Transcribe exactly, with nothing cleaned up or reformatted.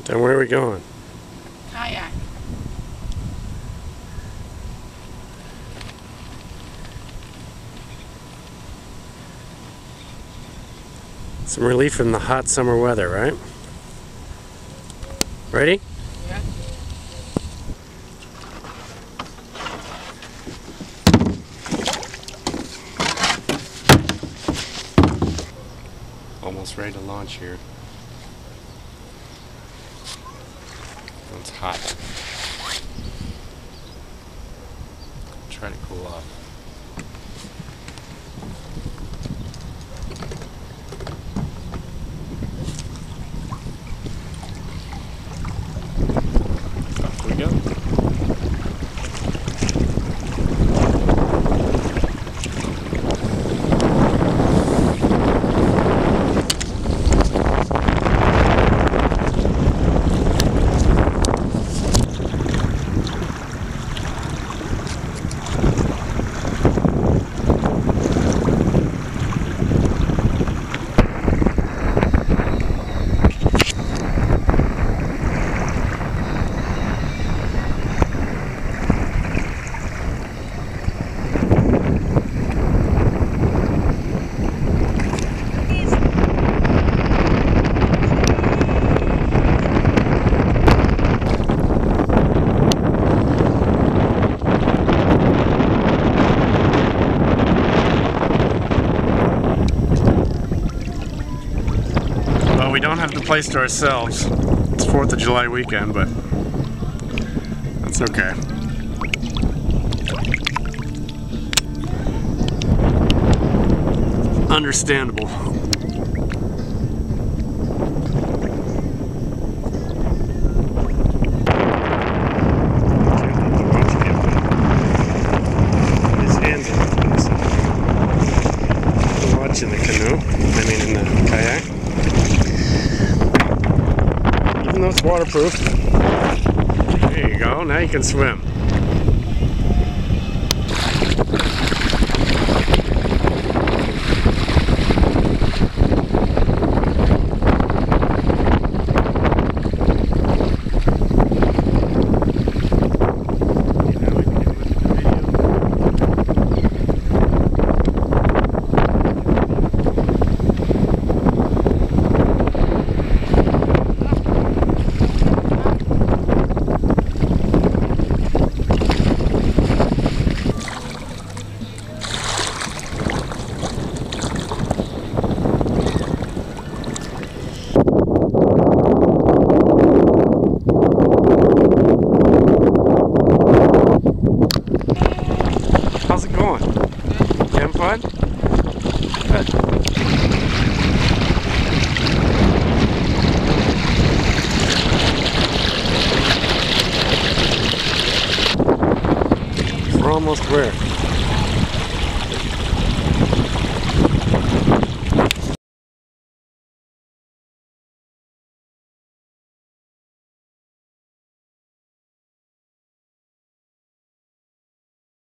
Then where are we going? Kayak. Some relief from the hot summer weather, right? Ready? Yeah. Almost ready to launch here. It's hot. Try to cool off. Off we go. We don't have the place to ourselves. It's fourth of July weekend, but that's okay. Understandable. His hands are watch in the canoe, I mean in the kayak. Even though it's waterproof. There you go, now you can swim. How's it going? You having fun? Good. We're almost where?